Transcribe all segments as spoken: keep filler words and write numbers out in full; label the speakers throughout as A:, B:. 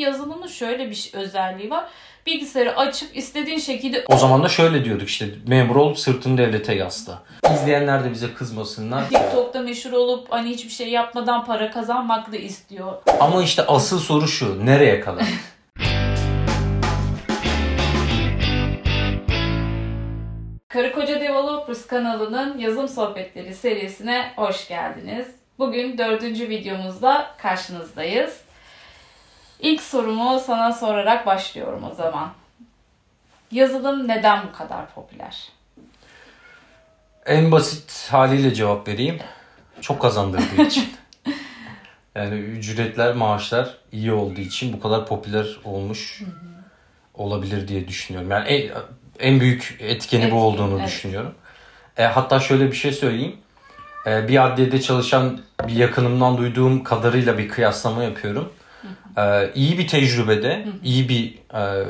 A: yazılımın şöyle bir özelliği var. Bilgisayarı açıp istediğin şekilde...
B: O zaman da şöyle diyorduk işte, memur ol sırtını devlete yasla. İzleyenler de bize kızmasınlar.
A: TikTok'ta meşhur olup hani hiçbir şey yapmadan para kazanmak da istiyor.
B: Ama işte asıl soru şu, nereye kadar?
A: Karı Koca Developers kanalının yazılım sohbetleri serisine hoş geldiniz. Bugün dördüncü videomuzda karşınızdayız. İlk sorumu sana sorarak başlıyorum o zaman. Yazılım neden bu kadar popüler?
B: En basit haliyle cevap vereyim. Çok kazandırdığı için. Yani ücretler, maaşlar iyi olduğu için bu kadar popüler olmuş hı hı. olabilir diye düşünüyorum. Yani en, en büyük etkeni Etkin, bu olduğunu evet. düşünüyorum. E, hatta şöyle bir şey söyleyeyim. E, bir adliyede çalışan bir yakınımdan duyduğum kadarıyla bir kıyaslama yapıyorum. Hı hı. E, iyi bir tecrübede, hı hı. iyi bir e,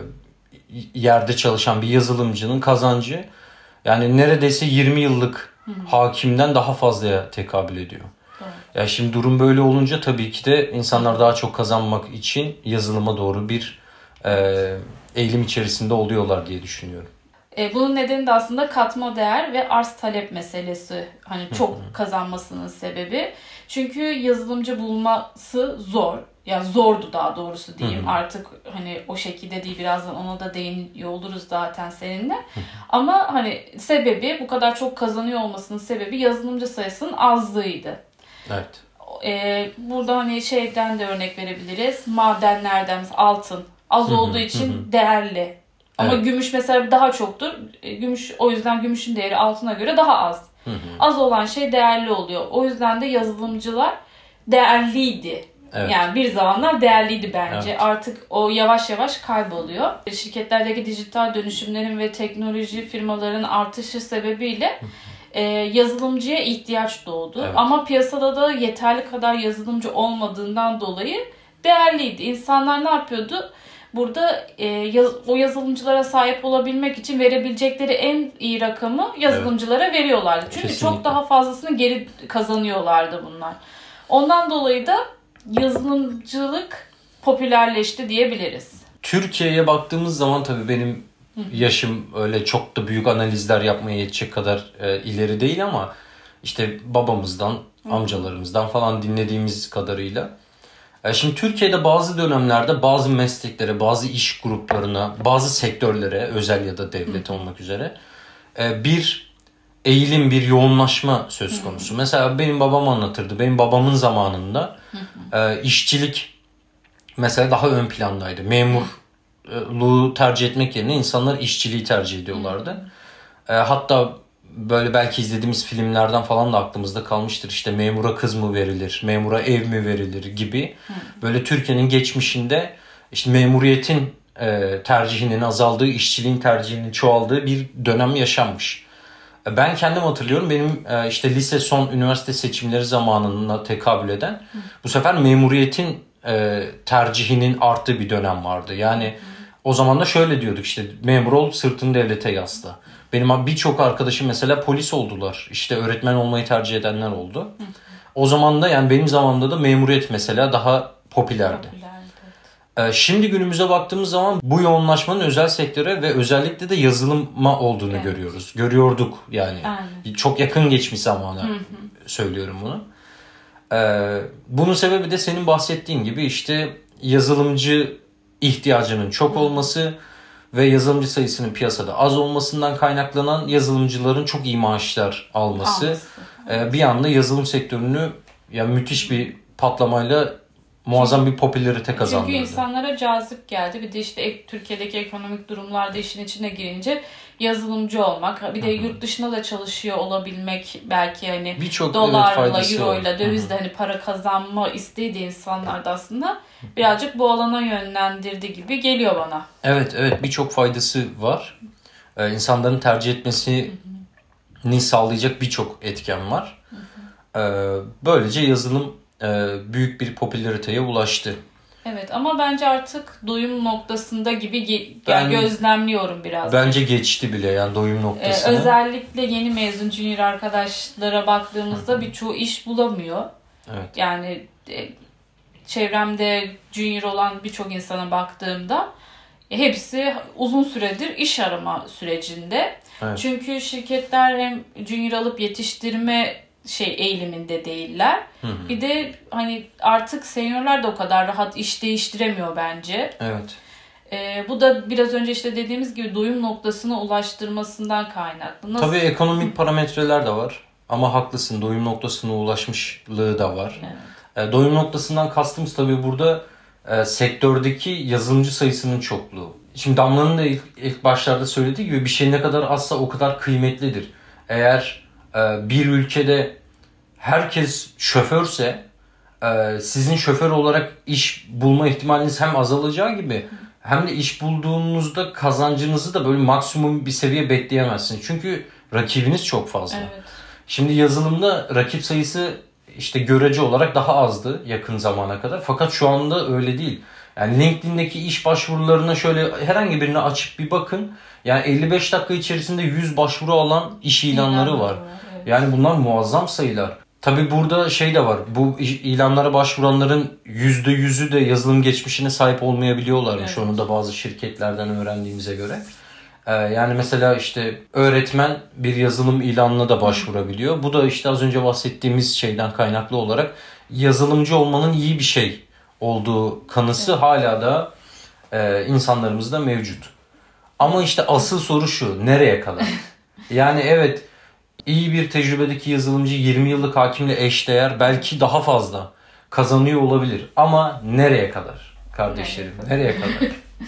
B: yerde çalışan bir yazılımcının kazancı yani neredeyse yirmi yıllık hı hı. hakimden daha fazlaya tekabül ediyor. Evet. Ya şimdi durum böyle olunca tabii ki de insanlar daha çok kazanmak için yazılıma doğru bir e, eğilim içerisinde oluyorlar diye düşünüyorum.
A: E, bunun nedeni de aslında katma değer ve arz talep meselesi. Hani çok kazanmasının sebebi. Çünkü yazılımcı bulması zor. Ya zordu daha doğrusu diyeyim. Hı hı. Artık hani o şekilde değil, birazdan ona da değiniyor oluruz zaten seninle. Hı hı. Ama hani sebebi, bu kadar çok kazanıyor olmasının sebebi yazılımcı sayısının azlığıydı.
B: Evet.
A: Ee, burada hani şeyden de örnek verebiliriz. Madenlerden mesela altın az hı hı, olduğu için hı. değerli. Ama evet. gümüş mesela daha çoktur. Gümüş, o yüzden gümüşün değeri altına göre daha az. Hı hı. Az olan şey değerli oluyor. O yüzden de yazılımcılar değerliydi. Evet. Yani bir zamanlar değerliydi bence. Evet. Artık o yavaş yavaş kayboluyor. Şirketlerdeki dijital dönüşümlerin ve teknoloji firmalarının artışı sebebiyle e, yazılımcıya ihtiyaç doğdu. Evet. Ama piyasada da yeterli kadar yazılımcı olmadığından dolayı değerliydi. İnsanlar ne yapıyordu? Burada e, yaz, o yazılımcılara sahip olabilmek için verebilecekleri en iyi rakamı yazılımcılara evet. veriyorlardı. Çünkü kesinlikle. Çok daha fazlasını geri kazanıyorlardı bunlar. Ondan dolayı da yazılımcılık popülerleşti diyebiliriz.
B: Türkiye'ye baktığımız zaman tabii benim yaşım öyle çok da büyük analizler yapmaya yetecek kadar e, ileri değil ama işte babamızdan, Hı. amcalarımızdan falan dinlediğimiz kadarıyla. E, şimdi Türkiye'de bazı dönemlerde bazı mesleklere, bazı iş gruplarına, bazı sektörlere, özel ya da devlet Hı. olmak üzere e, bir eğilim, bir yoğunlaşma söz konusu. Hı hı. Mesela benim babam anlatırdı. Benim babamın zamanında hı hı. E, işçilik mesela daha ön plandaydı. Memurluğu tercih etmek yerine insanlar işçiliği tercih ediyorlardı. Hı hı. E, hatta böyle belki izlediğimiz filmlerden falan da aklımızda kalmıştır. İşte memura kız mı verilir, memura ev mi verilir gibi. Hı. Böyle Türkiye'nin geçmişinde işte memuriyetin e, tercihinin azaldığı, işçiliğin tercihinin çoğaldığı bir dönem yaşanmış. Ben kendim hatırlıyorum, benim işte lise son üniversite seçimleri zamanına tekabül eden Hı. bu sefer memuriyetin tercihinin arttığı bir dönem vardı. Yani Hı. o zaman da şöyle diyorduk işte, memur ol sırtını devlete yasla. Benim birçok arkadaşım mesela polis oldular. İşte öğretmen olmayı tercih edenler oldu. Hı. O zaman da yani benim zamanımda da memuriyet mesela daha popülerdi. Popüler. Şimdi günümüze baktığımız zaman bu yoğunlaşmanın özel sektöre ve özellikle de yazılıma olduğunu evet. görüyoruz. Görüyorduk yani. Aynen. Çok yakın geçmiş zamana hı hı. söylüyorum bunu. Ee, bunun sebebi de senin bahsettiğin gibi işte yazılımcı ihtiyacının çok hı. olması ve yazılımcı sayısının piyasada az olmasından kaynaklanan yazılımcıların çok iyi maaşlar alması. alması. Ee, bir anda yazılım sektörünü yani müthiş bir patlamayla muazzam bir popülerite kazandırdı.
A: Çünkü insanlara cazip geldi. Bir de işte Türkiye'deki ekonomik durumlarda işin içine girince yazılımcı olmak, bir de Hı-hı. yurt dışında da çalışıyor olabilmek, belki hani Birçok, dolarla, evet, euroyla, dövizle hani para kazanma isteği de insanlarda aslında birazcık bu alana yönlendirdi gibi geliyor bana.
B: Evet, evet, birçok faydası var. Ee, insanların tercih etmesini Hı-hı. sağlayacak birçok etken var. Ee, böylece yazılım büyük bir popülariteye ulaştı.
A: Evet, ama bence artık doyum noktasında gibi ge- ben, gözlemliyorum biraz.
B: Bence da. geçti bile yani doyum noktasını.
A: Ee, özellikle yeni mezun junior arkadaşlara baktığımızda birçoğu iş bulamıyor.
B: Evet.
A: Yani e, çevremde junior olan birçok insana baktığımda hepsi uzun süredir iş arama sürecinde. Evet. Çünkü şirketler hem junior alıp yetiştirme şey eğiliminde değiller. Hı hı. Bir de hani artık seniorlar da o kadar rahat iş değiştiremiyor bence.
B: Evet.
A: Ee, bu da biraz önce işte dediğimiz gibi doyum noktasına ulaştırmasından kaynaklı.
B: Nasıl? Tabii ekonomik parametreler de var. Ama haklısın, doyum noktasına ulaşmışlığı da var. Evet. E, doyum noktasından kastımız tabii burada e, sektördeki yazılımcı sayısının çokluğu. Şimdi Damla'nın da ilk, ilk başlarda söylediği gibi bir şey ne kadar azsa o kadar kıymetlidir. Eğer e, bir ülkede herkes şoförse e, sizin şoför olarak iş bulma ihtimaliniz hem azalacağı gibi hem de iş bulduğunuzda kazancınızı da böyle maksimum bir seviye bekleyemezsiniz. Çünkü rakibiniz çok fazla. Evet. Şimdi yazılımda rakip sayısı işte görece olarak daha azdı yakın zamana kadar. Fakat şu anda öyle değil. Yani LinkedIn'deki iş başvurularına şöyle herhangi birini açıp bir bakın. Yani elli beş dakika içerisinde yüz başvuru alan iş ilanları İlanlar var. Evet. Yani bunlar muazzam sayılar. Tabii burada şey de var. Bu ilanlara başvuranların yüzde yüzü de yazılım geçmişine sahip olmayabiliyorlarmış. Evet. Onu da bazı şirketlerden öğrendiğimize göre. Ee, yani mesela işte öğretmen bir yazılım ilanına da başvurabiliyor. Bu da işte az önce bahsettiğimiz şeyden kaynaklı olarak yazılımcı olmanın iyi bir şey olduğu kanısı evet. hala da e, insanlarımızda mevcut. Ama işte asıl soru şu. Nereye kadar? Yani evet, iyi bir tecrübedeki yazılımcı yirmi yıllık hakimle eşdeğer, belki daha fazla kazanıyor olabilir. Ama nereye kadar kardeşlerim? Nereye kadar?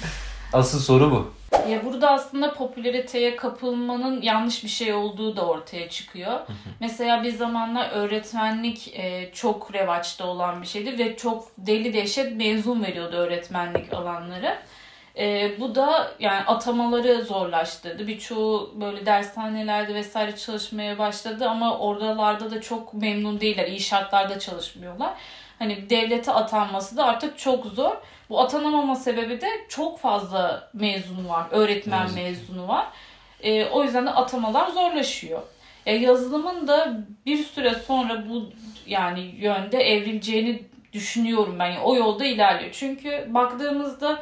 B: Asıl soru bu.
A: Ya burada aslında popülariteye kapılmanın yanlış bir şey olduğu da ortaya çıkıyor. Hı hı. Mesela bir zamanlar öğretmenlik e, çok revaçta olan bir şeydi ve çok deli dehşet mezun veriyordu öğretmenlik alanları. E, bu da yani atamaları zorlaştırdı. Birçoğu böyle dershanelerde vesaire çalışmaya başladı ama oralarda da çok memnun değiller. İyi şartlarda çalışmıyorlar. Hani devlete atanması da artık çok zor. Bu atanamama sebebi de çok fazla mezunu var. Öğretmen Yazık. mezunu var. E, o yüzden de atamalar zorlaşıyor. E, yazılımın da bir süre sonra bu yani yönde evrileceğini düşünüyorum ben. Yani o yolda ilerliyor. Çünkü baktığımızda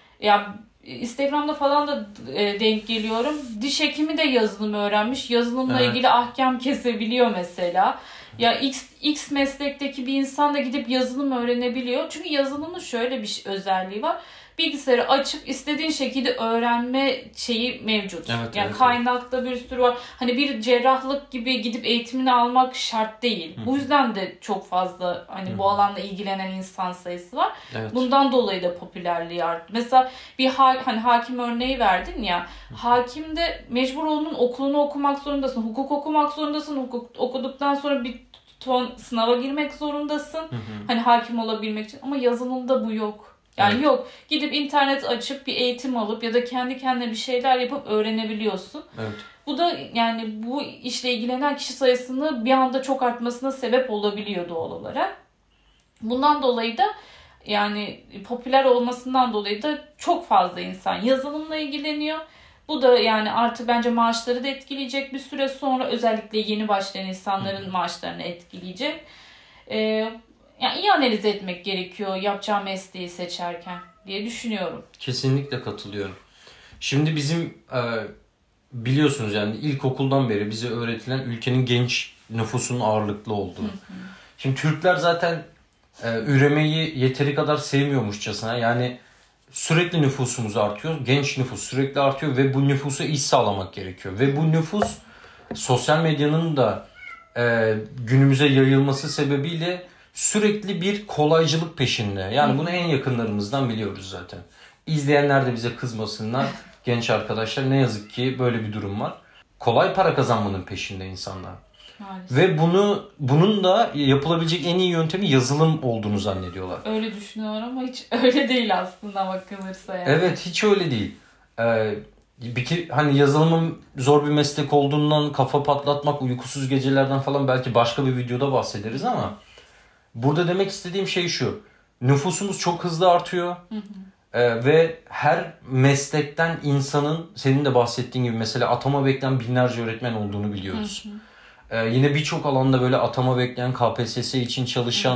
A: ya Instagram'da falan da e, denk geliyorum. Diş hekimi de yazılım öğrenmiş. Yazılımla evet. ilgili ahkam kesebiliyor mesela. Ya X, X meslekteki bir insan da gidip yazılım öğrenebiliyor. Çünkü yazılımın şöyle bir özelliği var. Bilgisayarı açıp istediğin şekilde öğrenme şeyi mevcut. Evet, yani evet, kaynakta evet. bir sürü var. Hani bir cerrahlık gibi gidip eğitimini almak şart değil. Hı. Bu yüzden de çok fazla hani Hı. bu alanda ilgilenen insan sayısı var. Evet. Bundan dolayı da popülerliği arttı. Mesela bir ha, hani hakim örneği verdin ya. Hı. Hakimde mecbur olduğun okulunu okumak zorundasın. Hukuk okumak zorundasın. Hukuk okuduktan sonra bir ton sınava girmek zorundasın. Hı hı. Hani hakim olabilmek için. Ama yazılımda bu yok. Yani evet. yok. Gidip internet açıp bir eğitim alıp ya da kendi kendine bir şeyler yapıp öğrenebiliyorsun. Evet. Bu da yani bu işle ilgilenen kişi sayısını bir anda çok artmasına sebep olabiliyor doğal olarak. Bundan dolayı da yani popüler olmasından dolayı da çok fazla insan yazılımla ilgileniyor. Bu da yani artık bence maaşları da etkileyecek bir süre sonra, özellikle yeni başlayan insanların maaşlarını etkileyecek. Ee, yani iyi analiz etmek gerekiyor yapacağı mesleği seçerken diye düşünüyorum.
B: Kesinlikle katılıyorum. Şimdi bizim e, biliyorsunuz yani ilkokuldan beri bize öğretilen ülkenin genç nüfusunun ağırlıklı olduğu. Hı hı. Şimdi Türkler zaten e, üremeyi yeteri kadar sevmiyormuşçasına, yani sürekli nüfusumuz artıyor. Genç nüfus sürekli artıyor ve bu nüfusa iş sağlamak gerekiyor. Ve bu nüfus sosyal medyanın da e, günümüze yayılması sebebiyle sürekli bir kolaycılık peşinde. Yani bunu en yakınlarımızdan biliyoruz zaten. İzleyenler de bize kızmasınlar. Genç arkadaşlar, ne yazık ki böyle bir durum var. Kolay para kazanmanın peşinde insanlar. Maalesef. Ve bunu bunun da yapılabilecek en iyi yöntemi yazılım olduğunu zannediyorlar.
A: Öyle düşünüyorlar ama hiç öyle değil aslında bakılırsa yani.
B: Evet, hiç öyle değil. Ee, bir ki, hani yazılımın zor bir meslek olduğundan kafa patlatmak, uykusuz gecelerden falan belki başka bir videoda bahsederiz ama burada demek istediğim şey şu. Nüfusumuz çok hızlı artıyor. Hı hı. Ee, ve her meslekten insanın, senin de bahsettiğin gibi mesela atama bekleyen binlerce öğretmen olduğunu biliyoruz. Hı hı. Ee, yine birçok alanda böyle atama bekleyen, K P S S için çalışan, hmm.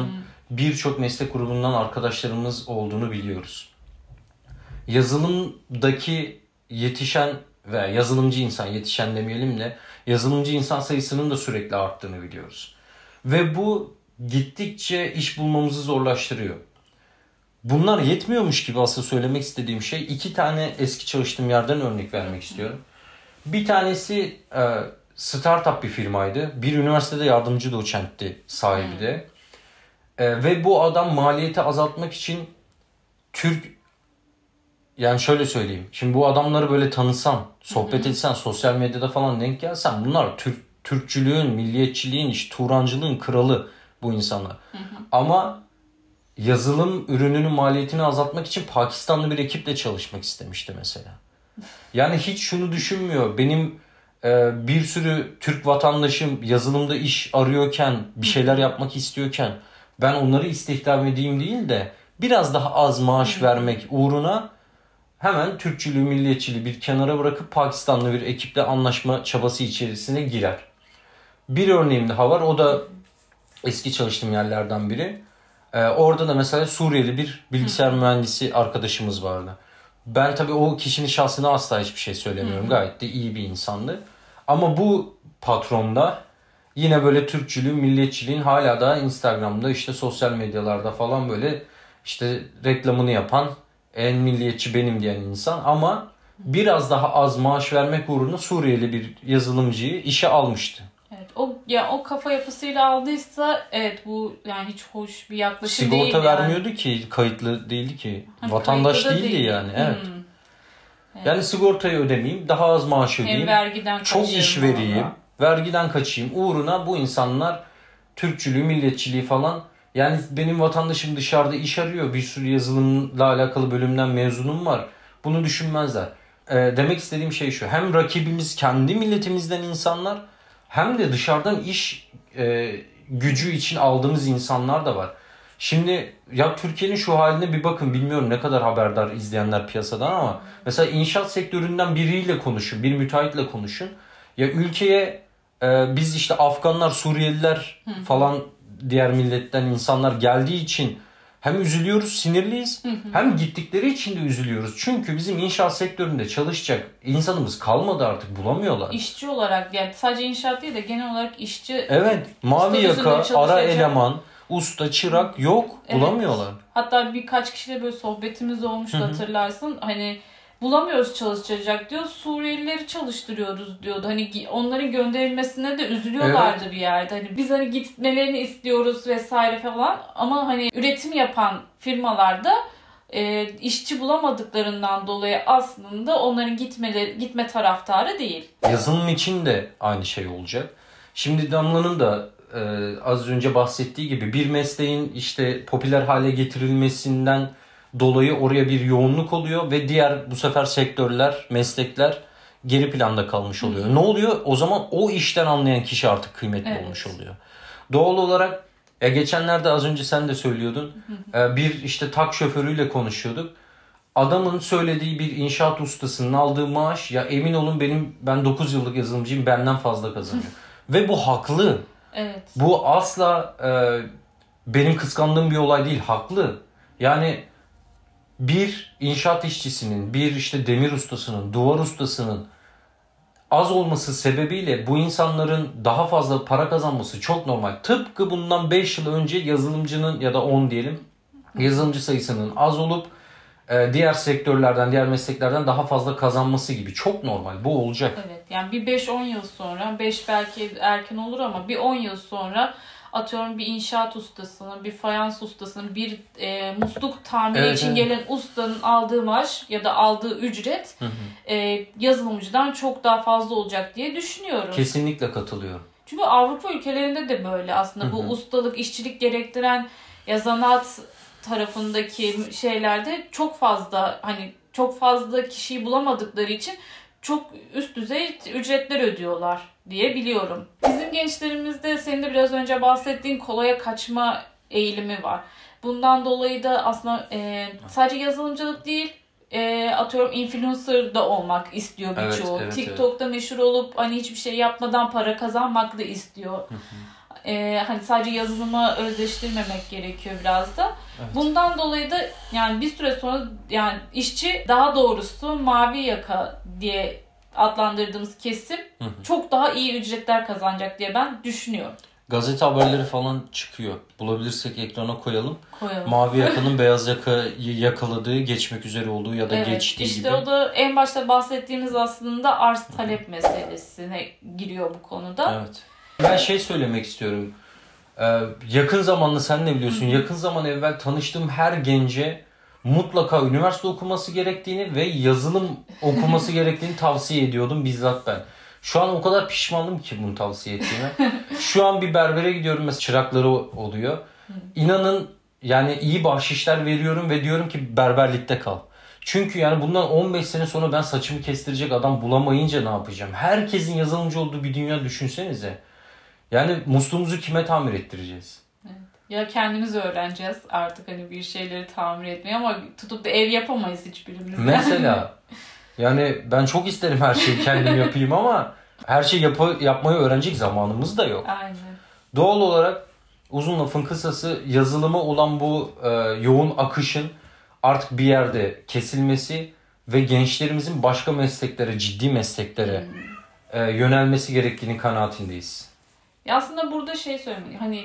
B: birçok meslek grubundan arkadaşlarımız olduğunu biliyoruz. Yazılımdaki yetişen veya yazılımcı insan, yetişen demeyelim de yazılımcı insan sayısının da sürekli arttığını biliyoruz. Ve bu gittikçe iş bulmamızı zorlaştırıyor. Bunlar yetmiyormuş gibi aslında söylemek istediğim şey, iki tane eski çalıştığım yerden örnek vermek istiyorum. Bir tanesi e, startup bir firmaydı. Bir üniversitede yardımcı doçentti sahibi de. E, ve bu adam maliyeti azaltmak için Türk, yani şöyle söyleyeyim. Şimdi bu adamları böyle tanısan, sohbet etsen, sosyal medyada falan denk gelsen, bunlar Türk, Türkçülüğün, milliyetçiliğin, işte Turancılığın kralı bu insanlar. Hı hı. Ama yazılım ürününün maliyetini azaltmak için Pakistanlı bir ekiple çalışmak istemişti mesela. Yani hiç şunu düşünmüyor. Benim e, bir sürü Türk vatandaşım yazılımda iş arıyorken, bir şeyler yapmak istiyorken ben onları istihdam edeyim değil de biraz daha az maaş vermek uğruna hemen Türkçülüğü, milliyetçiliği bir kenara bırakıp Pakistanlı bir ekiple anlaşma çabası içerisine girer. Bir örneğim daha var. O da eski çalıştığım yerlerden biri. Ee, orada da mesela Suriyeli bir bilgisayar mühendisi arkadaşımız vardı. Ben tabii o kişinin şahsına asla hiçbir şey söylemiyorum. Hı. Gayet de iyi bir insandı. Ama bu patron da yine böyle Türkçülüğün, milliyetçiliğin hala da Instagram'da, işte sosyal medyalarda falan böyle işte reklamını yapan, en milliyetçi benim diyen insan, ama biraz daha az maaş vermek uğruna Suriyeli bir yazılımcıyı işe almıştı.
A: Evet, o ya o kafa yapısıyla aldıysa evet, bu yani hiç hoş bir yaklaşım
B: Sigorta
A: değil.
B: Sigorta vermiyordu yani. Ki kayıtlı değildi ki. Ha, vatandaş değildi değil. Yani. Evet. Hmm. Evet. Yani sigortayı ödemeyeyim, daha az maaş ödeyeyim.
A: Vergiden
B: çok iş vereyim. Ona. Vergiden kaçayım. Uğruna bu insanlar Türkçülüğü, milliyetçiliği falan. Yani benim vatandaşım dışarıda iş arıyor. Bir sürü yazılımla alakalı bölümden mezunum var. Bunu düşünmezler. Ee, demek istediğim şey şu. Hem rakibimiz kendi milletimizden insanlar, hem de dışarıdan iş e, gücü için aldığımız insanlar da var. Şimdi ya Türkiye'nin şu haline bir bakın. Bilmiyorum ne kadar haberdar izleyenler piyasadan, ama mesela inşaat sektöründen biriyle konuşun. Bir müteahhitle konuşun. Ya ülkeye e, biz işte Afganlar, Suriyeliler falan, diğer milletten insanlar geldiği için hem üzülüyoruz, sinirliyiz, hı hı. hem gittikleri için de üzülüyoruz. Çünkü bizim inşaat sektöründe çalışacak insanımız kalmadı artık, bulamıyorlar.
A: İşçi olarak, yani sadece inşaat değil de genel olarak işçi.
B: Evet, mavi yaka, ara eleman, usta, çırak yok, evet. bulamıyorlar.
A: Hatta birkaç kişiyle böyle sohbetimiz olmuştu, hatırlarsın. Hani bulamıyoruz çalıştıracak diyor. Suriyelileri çalıştırıyoruz diyordu. Hani onların gönderilmesine de üzülüyorlardı evet. bir yerde. Hani biz hani gitmelerini istiyoruz vesaire falan. Ama hani üretim yapan firmalarda e, işçi bulamadıklarından dolayı aslında onların gitmeleri, gitme taraftarı değil.
B: Yazılım için de aynı şey olacak. Şimdi Damla'nın da e, az önce bahsettiği gibi bir mesleğin işte popüler hale getirilmesinden dolayı oraya bir yoğunluk oluyor ve diğer bu sefer sektörler, meslekler geri planda kalmış oluyor. Hı hı. Ne oluyor? O zaman o işten anlayan kişi artık kıymetli evet. olmuş oluyor. Doğal olarak ya geçenlerde az önce sen de söylüyordun. Hı hı. Bir işte tak şoförüyle konuşuyorduk. Adamın söylediği bir inşaat ustasının aldığı maaş, ya emin olun benim ben dokuz yıllık yazılımcıyım, benden fazla kazanıyor. Ve bu haklı.
A: Evet.
B: Bu asla e, benim kıskandığım bir olay değil, haklı. Yani bir inşaat işçisinin, bir işte demir ustasının, duvar ustasının az olması sebebiyle bu insanların daha fazla para kazanması çok normal. Tıpkı bundan beş yıl önce yazılımcının ya da on diyelim yazılımcı sayısının az olup diğer sektörlerden, diğer mesleklerden daha fazla kazanması gibi. Çok normal. Bu olacak.
A: Evet. Yani bir beş on yıl sonra, beş belki erken olur ama bir on yıl sonra atıyorum bir inşaat ustasının, bir fayans ustasının, bir e, musluk tamiri evet, için evet. gelen ustanın aldığı maaş ya da aldığı ücret hı hı. E, yazılımcıdan çok daha fazla olacak diye düşünüyorum.
B: Kesinlikle katılıyorum.
A: Çünkü Avrupa ülkelerinde de böyle aslında hı hı. bu ustalık, işçilik gerektiren ya zanaat tarafındaki şeylerde çok fazla hani çok fazla kişiyi bulamadıkları için çok üst düzey ücretler ödüyorlar diye biliyorum. Bizim gençlerimizde senin de biraz önce bahsettiğin kolaya kaçma eğilimi var. Bundan dolayı da aslında e, sadece yazılımcılık değil, e, atıyorum influencer da olmak istiyor birçoğu. Evet, evet, TikTok'ta evet. meşhur olup hani hiçbir şey yapmadan para kazanmak da istiyor. Hı hı. Ee, hani sadece yazılımı özleştirmemek gerekiyor biraz da.
B: Evet.
A: Bundan dolayı da yani bir süre sonra yani işçi, daha doğrusu mavi yaka diye adlandırdığımız kesim
B: hı hı.
A: çok daha iyi ücretler kazanacak diye ben düşünüyorum.
B: Gazete haberleri falan çıkıyor. Bulabilirsek ekrana koyalım.
A: Koyalım.
B: Mavi yakanın beyaz yakayı yakaladığı, geçmek üzere olduğu ya da
A: evet,
B: geçtiği
A: işte
B: gibi.
A: İşte o da en başta bahsettiğimiz aslında arz talep meselesine giriyor bu konuda.
B: Evet. Ben şey söylemek istiyorum. Ee, yakın zamanlı sen ne biliyorsun? Hı-hı. Yakın zaman evvel tanıştığım her gence mutlaka üniversite okuması gerektiğini ve yazılım okuması gerektiğini tavsiye ediyordum bizzat ben. Şu an o kadar pişmanım ki bunu tavsiye ettiğime. Şu an bir berbere gidiyorum mesela, çırakları oluyor. İnanın yani iyi bahşişler veriyorum ve diyorum ki berberlikte kal. Çünkü yani bundan on beş sene sonra ben saçımı kestirecek adam bulamayınca ne yapacağım? Herkesin yazılımcı olduğu bir dünya düşünsenize. Yani musluğumuzu kime tamir ettireceğiz?
A: Evet. Ya kendimiz öğreneceğiz artık hani bir şeyleri tamir etmeyi ama tutup da ev yapamayız hiçbirimiz.
B: Mesela yani ben çok isterim her şeyi kendim yapayım ama her şeyi yap- yapmayı öğrenecek zamanımız da yok.
A: Aynen.
B: Doğal olarak uzun lafın kısası yazılıma olan bu e, yoğun akışın artık bir yerde kesilmesi ve gençlerimizin başka mesleklere, ciddi mesleklere hmm. e, yönelmesi gerektiğini kanaatindeyiz.
A: Ya aslında burada şey söylemek, hani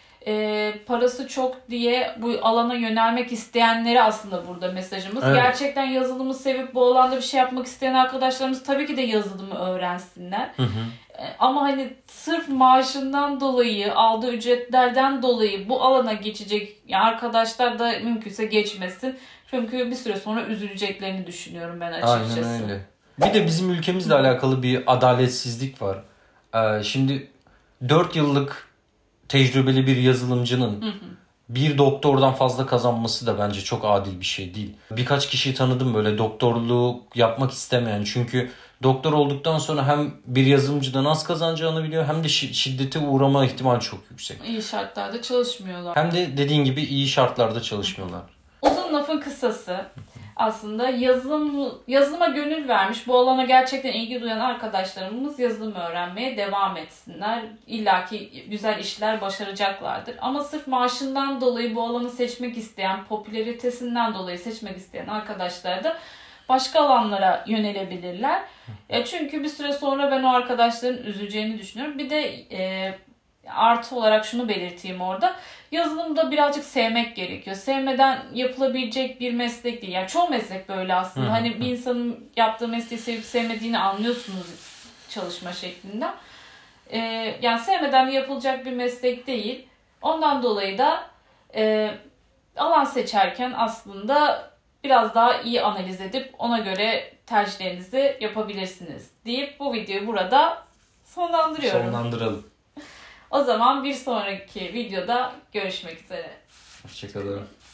A: e, parası çok diye bu alana yönelmek isteyenlere aslında burada mesajımız. Evet. Gerçekten yazılımı sevip bu alanda bir şey yapmak isteyen arkadaşlarımız tabii ki de yazılımı öğrensinler. Hı hı. E, ama hani sırf maaşından dolayı, aldığı ücretlerden dolayı bu alana geçecek yani arkadaşlar da mümkünse geçmesin. Çünkü bir süre sonra üzüleceklerini düşünüyorum ben açıkçası.
B: Aynen öyle. Bir de bizim ülkemizle alakalı bir adaletsizlik var. Ee, şimdi dört yıllık tecrübeli bir yazılımcının hı hı. bir doktordan fazla kazanması da bence çok adil bir şey değil. Birkaç kişi tanıdım böyle doktorluğu yapmak istemeyen. Çünkü doktor olduktan sonra hem bir yazılımcıdan az kazanacağını biliyor hem de şiddete uğrama ihtimali çok yüksek.
A: İyi şartlarda çalışmıyorlar.
B: Hem de dediğin gibi iyi şartlarda çalışmıyorlar.
A: Uzun lafın kısası aslında yazılım yazılıma gönül vermiş, bu alana gerçekten ilgi duyan arkadaşlarımız yazılım öğrenmeye devam etsinler. İlla ki güzel işler başaracaklardır. Ama sırf maaşından dolayı bu alanı seçmek isteyen, popülaritesinden dolayı seçmek isteyen arkadaşlar da başka alanlara yönelebilirler. Ya çünkü bir süre sonra ben o arkadaşların üzüleceğini düşünüyorum. Bir de e, artı olarak şunu belirteyim orada. Yazılımda birazcık sevmek gerekiyor. Sevmeden yapılabilecek bir meslek değil. Yani çoğu meslek böyle aslında. Hı hı. Hani bir insanın yaptığı mesleği sevip sevmediğini anlıyorsunuz çalışma şeklinden. Ee, yani sevmeden yapılacak bir meslek değil. Ondan dolayı da e, alan seçerken aslında biraz daha iyi analiz edip ona göre tercihlerinizi yapabilirsiniz deyip bu videoyu burada sonlandırıyorum.
B: Sonlandıralım.
A: O zaman bir sonraki videoda görüşmek üzere.
B: Hoşçakalın.